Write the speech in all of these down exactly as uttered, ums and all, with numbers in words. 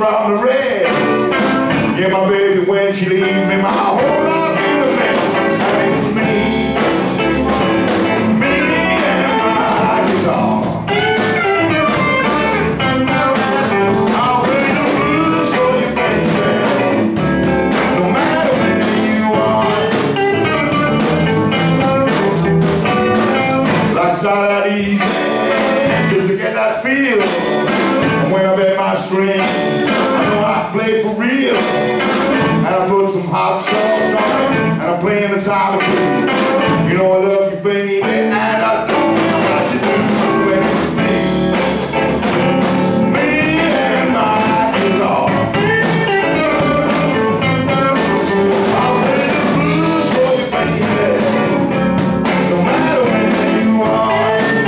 from the red. Yeah, my baby, when she leaves me, my whole life is a mess. And it's me, me and my guitar. I'll play the blues for you, baby, no matter where you are. Life's not that easy, just to get that feel. When I bet my strings, I know I play for real. And I put some hot sauce on it, and I'm playing the time or two. You know I love you, baby, and I don't know what to do when it's me, me and my guitar. I'll play the blues for you, baby, no matter where you are.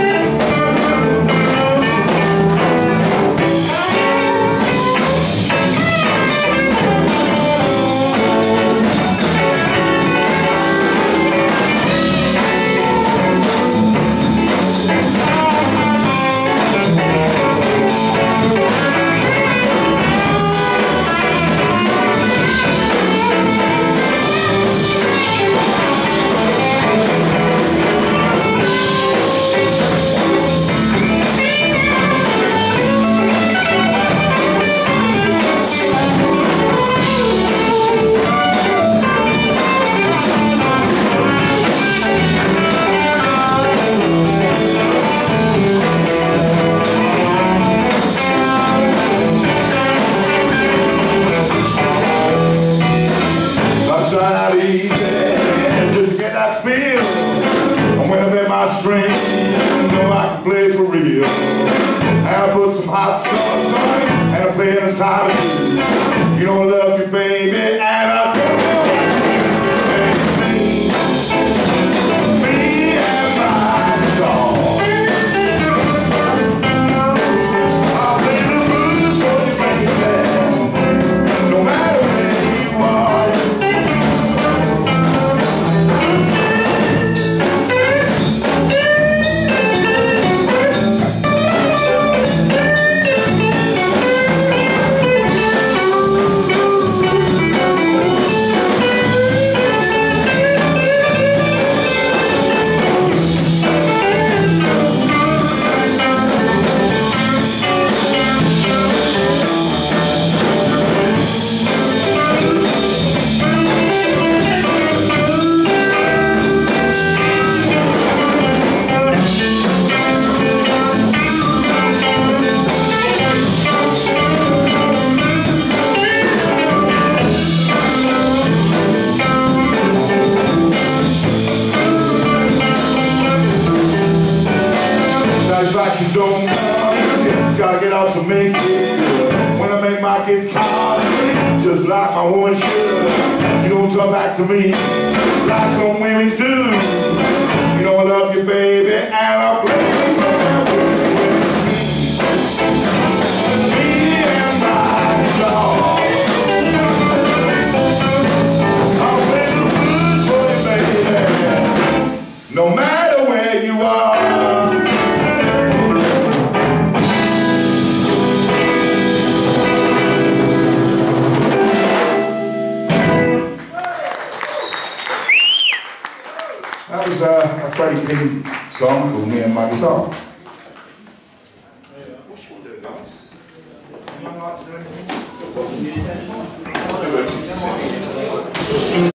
Not easy just to get that feel. And when I bet my strings, you know I can play for real. And I put some hot sauce on it, and I play in the time of two. You know I love you, baby, and I don't know what to do. Me and my guitar. I'll play the blues for you, baby, no matter where you are. You don't know, you gotta get out to make it good. When I make my guitar, just like my woman should. You don't talk back to me like some women do. You know I love you, baby, and I play for you. Me and my guitar. I'll play the blues for you, baby, no matter where you are. That was uh, a Freddie King song called Me and My Guitar. What's your doing, guys? Anyone like to do anything?